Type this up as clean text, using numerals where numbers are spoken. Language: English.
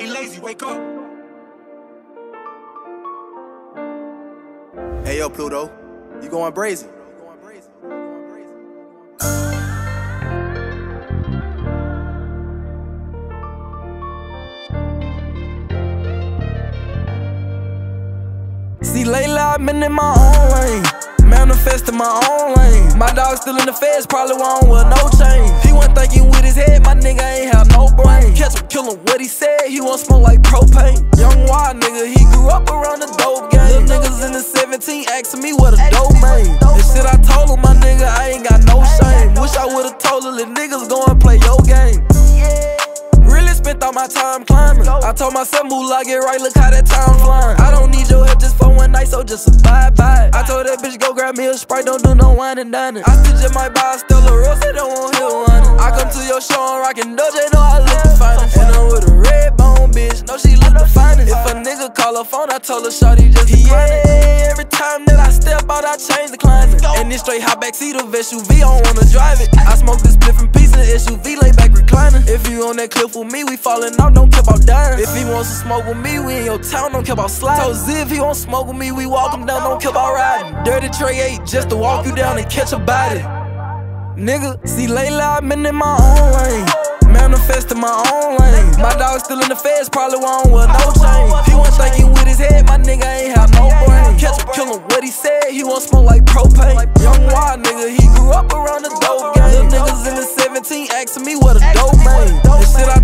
ain't lazy, wake up. Hey yo, Pluto, you going brazen? See, lately I've been in my own lane, manifesting my own lane. My dog still in the feds, probably won't with no change. He wasn't thinking with his head, my nigga ain't have no brain. Catch him, kill him, what he said, he won't smoke like propane. Young wild nigga, he grew up around the dope game. Little niggas in the 17 asking me what a dope man. This shit I told him, my nigga, I ain't got no shame. Wish I would've told her, little niggas go and play your game. Really spent all my time climbing. I told myself, moolah, get right, look how that time flying. I don't need your help just for one night, so just abide by it. I told that bitch, go grab me a Sprite, don't do no wine and dining. I still just might buy a Stella Rosa, they don't want hit one. I come to your show and rockin' Doge, know I look the finest. And I'm with a red bone bitch, know she look the finest. If a nigga call her phone, I told her shawty just decline it. Every time that I step out, I change the climate. And this straight hot backseat of SUV, I don't wanna drive it. I smoke this spliff in peace in SUV, lay back reclining. If you on that cliff with me, we falling off, don't care about dying. If he wants to smoke with me, we in your town, don't care about sliding. Told Ziv he won't smoke with me, we walk him down, don't care about riding. Dirty Trey 8 just to walk you down and catch a body. Nigga, see lately I've been in my own lane, manifesting my own lane. My dog still in the feds, probably won't with no change. He wasn't thinking with his head, my nigga ain't have no brain. Catch him, kill him, what he said, he won't smoke like propane. Young wild nigga, he grew up around the dope game. Little niggas in the 17 asking me what a dope man. This shit I